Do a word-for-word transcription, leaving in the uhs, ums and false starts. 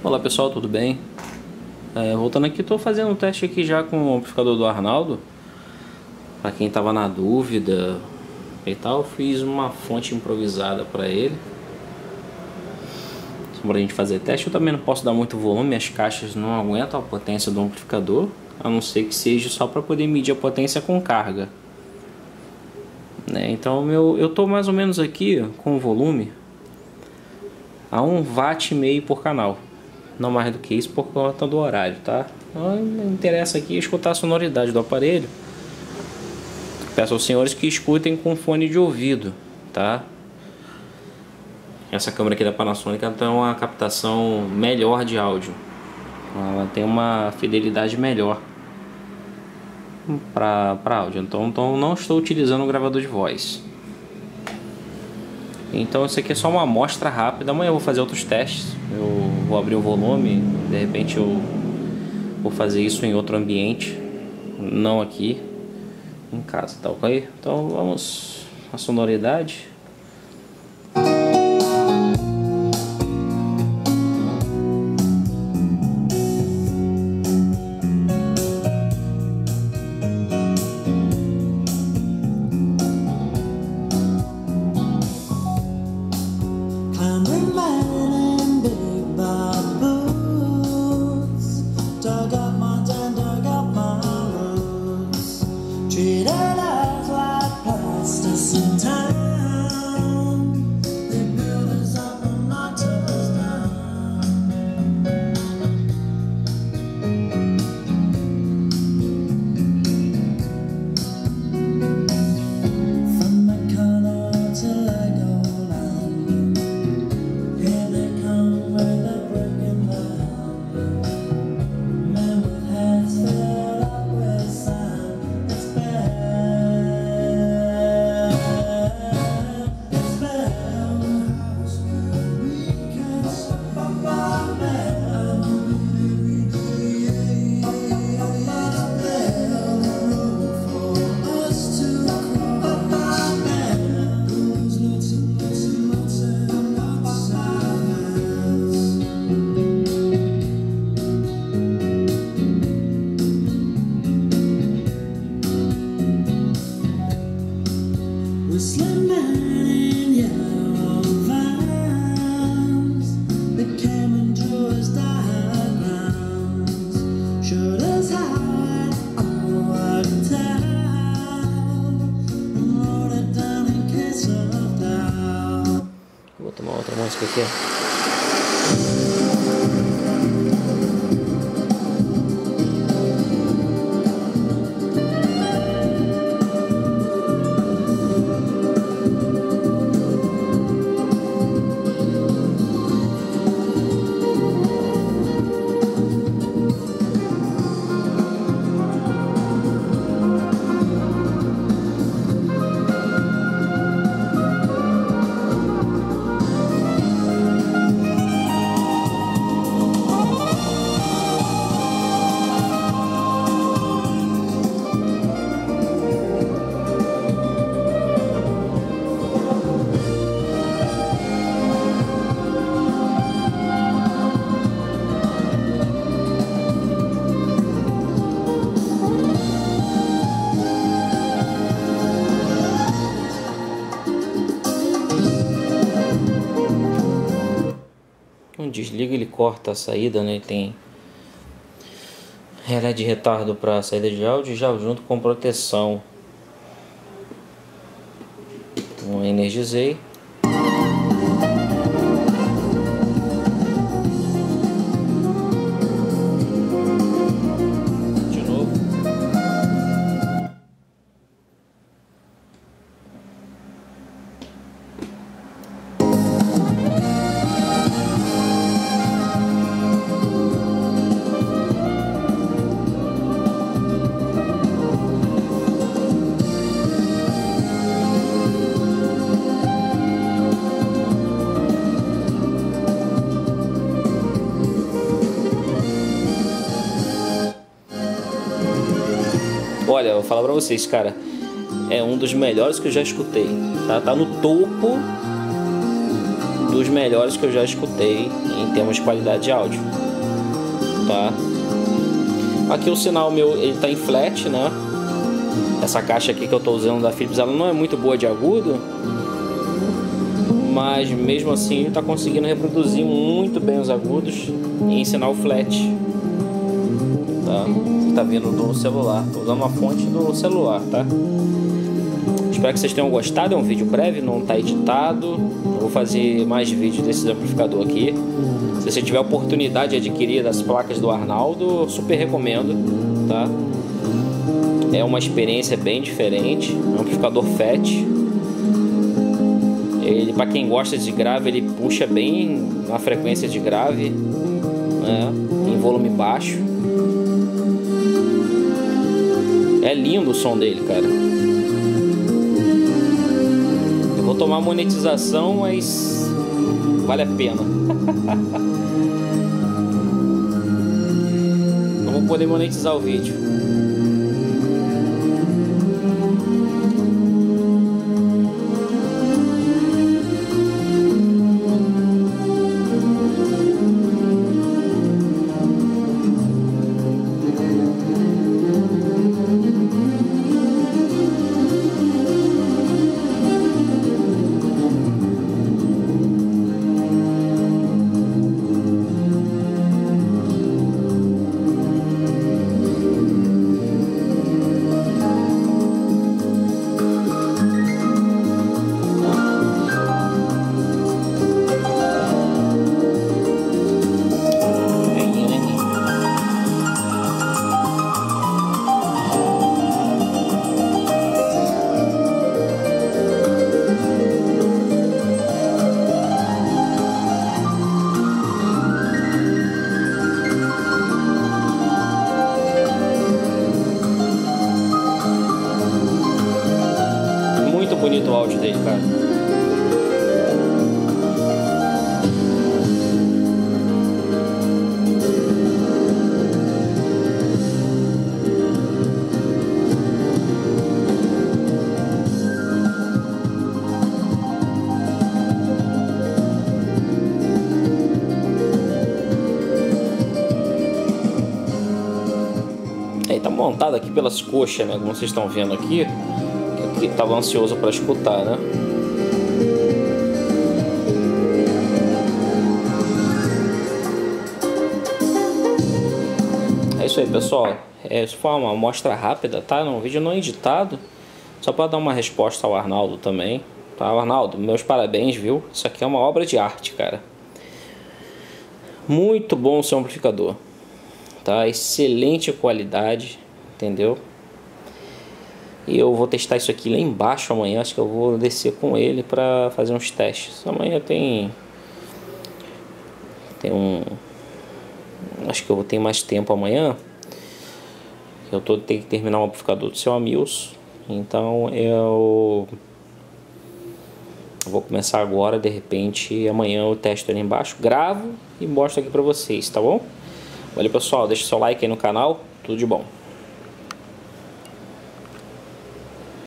Olá pessoal, tudo bem? É, voltando aqui, estou fazendo um teste aqui já com o amplificador do Arnaldo. Para quem estava na dúvida e tal, fiz uma fonte improvisada para ele, só para a gente fazer teste. Eu também não posso dar muito volume, as caixas não aguentam a potência do amplificador, a não ser que seja só para poder medir a potência com carga, né? Então meu, eu estou mais ou menos aqui com o volume a um watt e meio por canal. Não mais do que isso por conta do horário, tá? Não me interessa aqui escutar a sonoridade do aparelho. Peço aos senhores que escutem com fone de ouvido, tá? Essa câmera aqui da Panasonic tem uma captação melhor de áudio. Ela tem uma fidelidade melhor para para áudio. Então, então não estou utilizando um gravador de voz. Então isso aqui é só uma amostra rápida. Amanhã eu vou fazer outros testes. Eu vou abrir o volume. De repente eu vou fazer isso em outro ambiente, não aqui em casa, tá ok? Então vamos à sonoridade. Vou tomar outra música aqui. Um desliga, ele corta a saída, né? Ele tem relé de retardo para saída de áudio, já junto com proteção. Então, energizei. De novo. Olha, eu vou falar pra vocês, cara, é um dos melhores que eu já escutei, tá? Tá no topo dos melhores que eu já escutei em termos de qualidade de áudio, tá? Aqui o sinal meu, ele tá em flat, né? Essa caixa aqui que eu tô usando da Philips, ela não é muito boa de agudo, mas mesmo assim ele tá conseguindo reproduzir muito bem os agudos em sinal flat, tá? Você tá vendo do celular, tô usando uma fonte do celular, tá? Espero que vocês tenham gostado, é um vídeo breve, não está editado. Eu vou fazer mais vídeos desse amplificador aqui. Se você tiver a oportunidade de adquirir as placas do Arnaldo, eu super recomendo, tá? É uma experiência bem diferente, é um amplificador F E T. Ele, para quem gosta de grave, ele puxa bem a frequência de grave, né? Em volume baixo. É lindo o som dele, cara. Vou tomar monetização, mas vale a pena. Não vou poder monetizar o vídeo. Bonito o áudio dele, cara. Aí tá montado aqui pelas coxas, né? Como vocês estão vendo aqui. Que estava ansioso para escutar, né? É isso aí, pessoal. É, isso foi uma amostra rápida, tá? Um vídeo não editado, só para dar uma resposta ao Arnaldo também, tá? Arnaldo, meus parabéns, viu? Isso aqui é uma obra de arte, cara. Muito bom o seu amplificador, tá? Excelente qualidade, entendeu? E eu vou testar isso aqui lá embaixo amanhã. Acho que eu vou descer com ele para fazer uns testes. Amanhã tem tem um acho que eu vou ter mais tempo amanhã. Eu tô tenho que terminar o amplificador do seu Amils. Então eu vou começar agora, de repente amanhã eu testo ali embaixo, gravo e mostro aqui para vocês, tá bom? Valeu, pessoal, deixa seu like aí no canal. Tudo de bom.